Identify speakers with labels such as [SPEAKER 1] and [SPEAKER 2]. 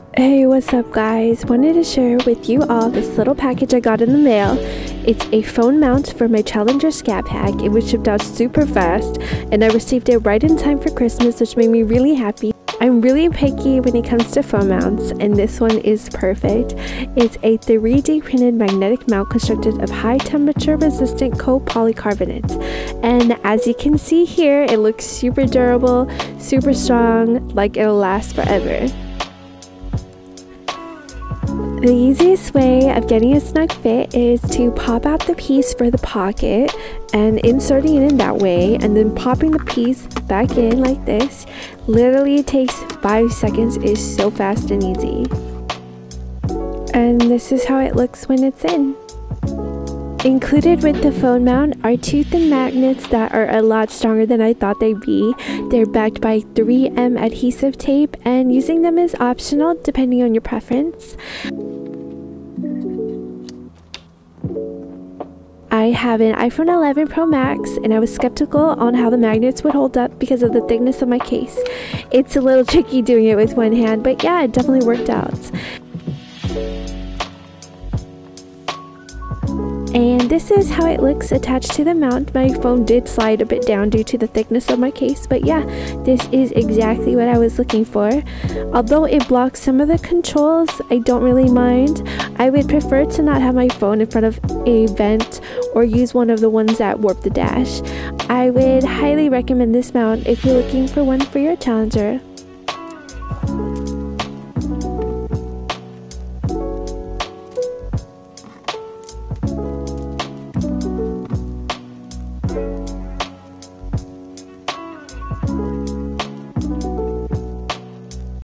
[SPEAKER 1] Hey, what's up guys? Wanted to share with you all this little package I got in the mail. It's a phone mount for my Challenger Scat Pack. It was shipped out super fast and I received it right in time for Christmas, which made me really happy. I'm really picky when it comes to phone mounts, and this one is perfect. It's a 3D printed magnetic mount constructed of high temperature resistant copolycarbonate. And as you can see here, it looks super durable, super strong, like it'll last forever. The easiest way of getting a snug fit is to pop out the piece for the pocket and inserting it in that way, and then popping the piece back in like this. Literally takes 5 seconds. It's so fast and easy. And this is how it looks when it's in. Included with the phone mount are 2 thin magnets that are a lot stronger than I thought they'd be. They're backed by 3M adhesive tape, and using them is optional depending on your preference. I have an iPhone 11 Pro Max, and I was skeptical on how the magnets would hold up because of the thickness of my case. It's a little tricky doing it with one hand, but yeah, it definitely worked out. And this is how it looks attached to the mount. My phone did slide a bit down due to the thickness of my case, but yeah, this is exactly what I was looking for. Although it blocks some of the controls, I don't really mind. I would prefer to not have my phone in front of a vent or use one of the ones that warp the dash. I would highly recommend this mount if you're looking for one for your Challenger.